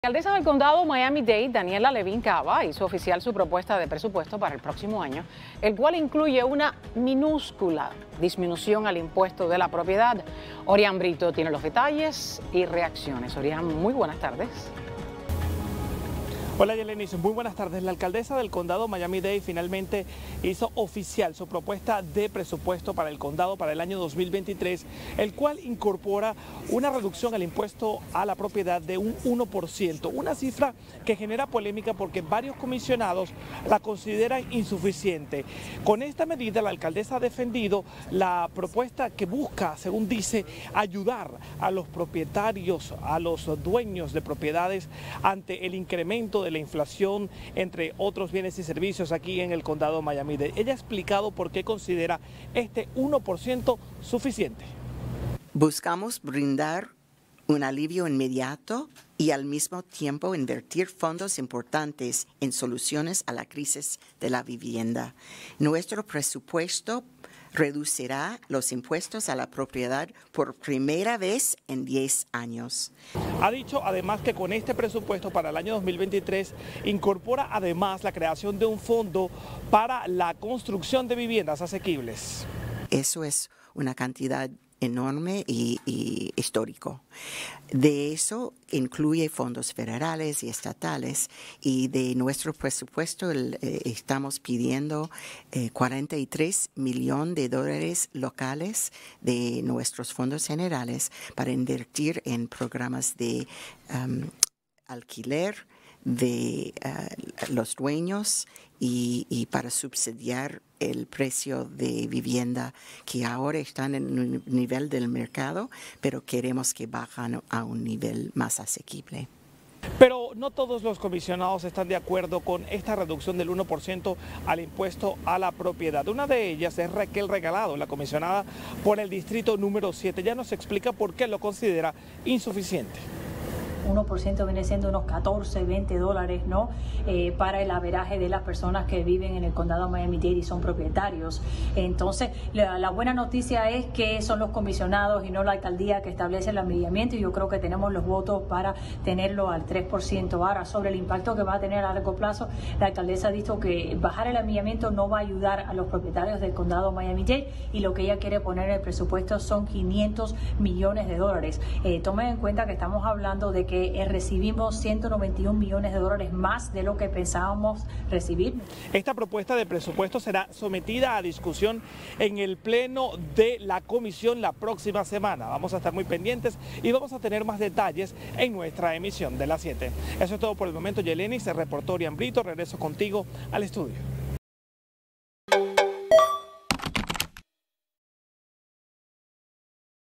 La alcaldesa del condado Miami-Dade, Daniela Levin Cava, hizo oficial su propuesta de presupuesto para el próximo año, el cual incluye una minúscula disminución al impuesto de la propiedad. Orián Brito tiene los detalles y reacciones. Orián, muy buenas tardes. Hola Yeleni, muy buenas tardes. La alcaldesa del condado Miami-Dade finalmente hizo oficial su propuesta de presupuesto para el condado para el año 2023, el cual incorpora una reducción al impuesto a la propiedad de un 1%, una cifra que genera polémica porque varios comisionados la consideran insuficiente. Con esta medida la alcaldesa ha defendido la propuesta que busca, según dice, ayudar a los propietarios, a los dueños de propiedades ante el incremento de la inflación, entre otros bienes y servicios aquí en el condado Miami-Dade. Ella ha explicado por qué considera este 1% suficiente. Buscamos brindar un alivio inmediato y al mismo tiempo invertir fondos importantes en soluciones a la crisis de la vivienda. Nuestro presupuesto reducirá los impuestos a la propiedad por primera vez en 10 años. Ha dicho además que con este presupuesto para el año 2023 incorpora además la creación de un fondo para la construcción de viviendas asequibles. Eso es una cantidad enorme y histórico. De eso incluye fondos federales y estatales, y de nuestro presupuesto estamos pidiendo 43 millones de dólares locales de nuestros fondos generales para invertir en programas de alquiler de los dueños y para subsidiar el precio de vivienda que ahora están en un nivel del mercado, pero queremos que bajen a un nivel más asequible. Pero no todos los comisionados están de acuerdo con esta reducción del 1% al impuesto a la propiedad. Una de ellas es Raquel Regalado, la comisionada por el distrito número 7. Ya nos explica por qué lo considera insuficiente. 1% viene siendo unos 14, 20 dólares, ¿no? Para el averaje de las personas que viven en el condado Miami-Dade y son propietarios. Entonces, la buena noticia es que son los comisionados y no la alcaldía que establece el amillamiento, y yo creo que tenemos los votos para tenerlo al 3%. Ahora, sobre el impacto que va a tener a largo plazo, la alcaldesa ha dicho que bajar el amillamiento no va a ayudar a los propietarios del condado Miami-Dade, y lo que ella quiere poner en el presupuesto son 500 millones de dólares. Tomen en cuenta que estamos hablando de que recibimos 191 millones de dólares más de lo que pensábamos recibir. Esta propuesta de presupuesto será sometida a discusión en el pleno de la comisión la próxima semana. Vamos a estar muy pendientes y vamos a tener más detalles en nuestra emisión de las 7. Eso es todo por el momento, Yeleni. Se reportó Orián Brito. Regreso contigo al estudio.